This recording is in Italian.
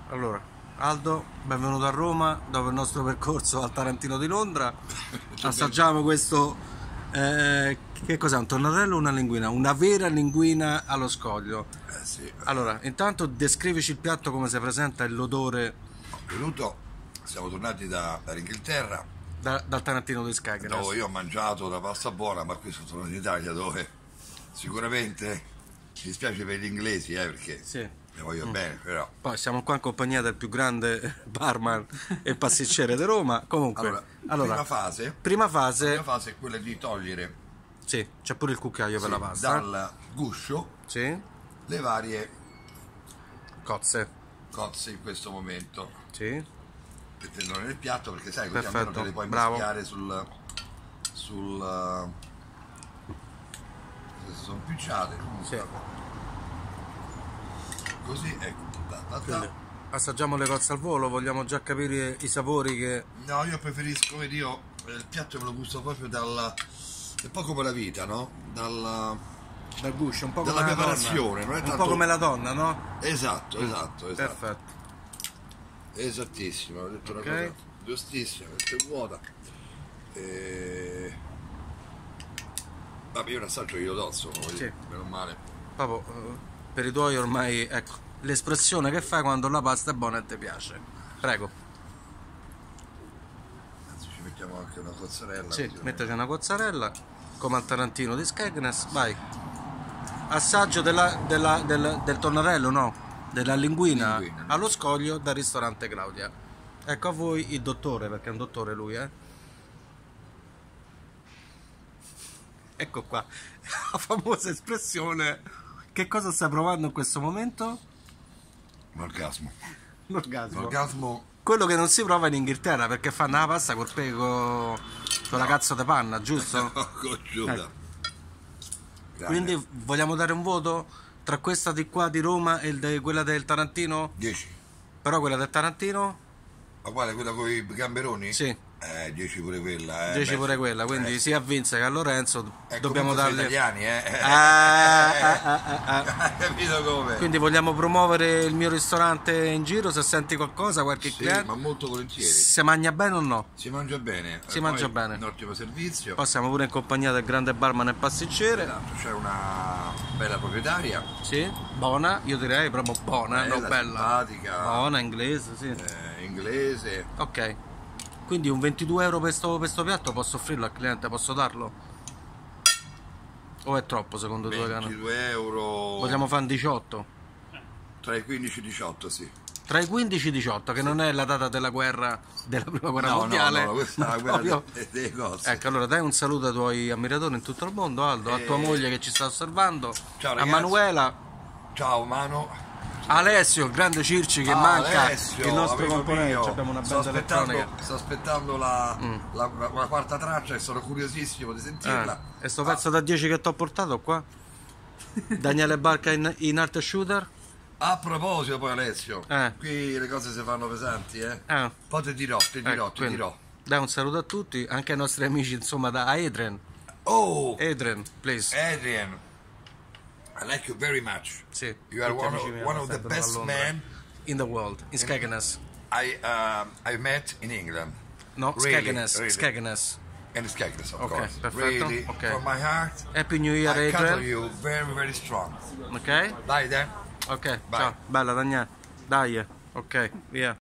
Allora, Aldo, benvenuto a Roma dopo il nostro percorso al Tarantino di Londra. Assaggiamo questo, che cos'è? Un tonnarello o una linguina? Una vera linguina allo scoglio. Sì. Allora, intanto descrivici il piatto, come si presenta e l'odore Venuto, siamo tornati dall'Inghilterra, dal Tarantino di Scaglieras. dove io ho mangiato la pasta buona, ma qui sono tornato in Italia dove sicuramente mi dispiace per gli inglesi, perché Sì. ne voglio bene, però. Poi siamo qua in compagnia del più grande barman e pasticcere di Roma. Comunque, allora, Prima prima fase, fase è quella di togliere sì, c'è pure il cucchiaio per la pasta. dal guscio Sì, le varie cozze. cozze in questo momento. Sì, Mettendolo nel piatto perché sai, così perfetto, almeno te le puoi bravo. mischiare se sono picciate. Sì. Così, ecco. Quindi, assaggiamo le cozze al volo, vogliamo già capire i sapori che... No, io preferisco, vedi, io il piatto me lo gusto proprio è un po' come la vita, no? Dal guscio, un po' Dalla come la preparazione, donna. non è Un tanto... po' come la donna, no? Esatto. Perfetto. Esattissimo, ho detto Ok. una cosa giustissima, perché è vuota. Vabbè, io un assaggio io do, insomma, Sì. meno male. Proprio, per i tuoi ormai, ecco, l'espressione che fai quando la pasta è buona e ti piace. Prego. Anzi, ci mettiamo anche una mozzarella. Sì, così metteci una mozzarella, come al Tarantino di Scaglieras, vai. Assaggio del tonnarello, no? Della linguina allo scoglio dal ristorante Claudia. Ecco a voi il dottore, perché è un dottore lui, Ecco qua, la famosa espressione. Che cosa stai provando in questo momento? L'orgasmo. L'orgasmo. L'orgasmo. Quello che non si prova in Inghilterra, perché fanno la pasta col pego, con la cazzo di panna, giusto? Cocciuta. Ecco. Quindi vogliamo dare un voto tra questa di qua di Roma e quella del Tarantino? 10. Però quella del Tarantino? Ma quale, quella con i gamberoni? Sì. 10 pure quella. 10 pure quella, quindi sia a Vince che a Lorenzo dobbiamo darle... italiani, Hai capito come? Quindi vogliamo promuovere il mio ristorante in giro, se senti qualcosa, qualche Sì, cliente? ma molto volentieri. Si mangia bene o no? Si mangia bene. Si mangia bene. Un ottimo servizio. Poi siamo pure in compagnia del grande barman e pasticcere. Esatto, c'è una bella proprietaria. Sì, buona, io direi proprio buona, non bella. Simpatica. Buona, inglese, sì. Inglese. Ok. Quindi un 22 euro per sto piatto posso offrirlo al cliente, posso darlo? O è troppo secondo te? 22 euro. Vogliamo fare un 18? Tra i 15 e i 18, sì. Tra i 15 e i 18, che non è la data della guerra, della prima guerra No, mondiale. no, questa è la guerra delle cose. Ecco, allora dai un saluto ai tuoi ammiratori in tutto il mondo, Aldo, a tua moglie che ci sta osservando, Ciao, a ragazzi. Manuela, Ciao Mano. Alessio, il grande Circi che manca, Alessio, il nostro amico componente. mio. Abbiamo una banda elettronica. Sto aspettando la quarta traccia e sono curiosissimo di sentirla. E sto pezzo da 10 che ti ho portato qua? Daniele Barca in art shooter? A proposito poi Alessio, qui le cose si fanno pesanti, Poi ti dirò. Dai un saluto a tutti, anche ai nostri amici insomma da Adrian. Oh! Adrian, please. Adrian, I like you very much. Sì, You are tutti amici miei one of the aspettano a best Londra. men In the world, in Scaglieras. I met in England. No, Really, Scaglieras. And Scaglieras, of Ok, course. perfetto, Really, ok. from my heart, Happy New Year, I cuddle Adrian. you very, very strong. Ok? Dai, then. Ok, Vai. ciao, bella Daniele. Dai, ok, via.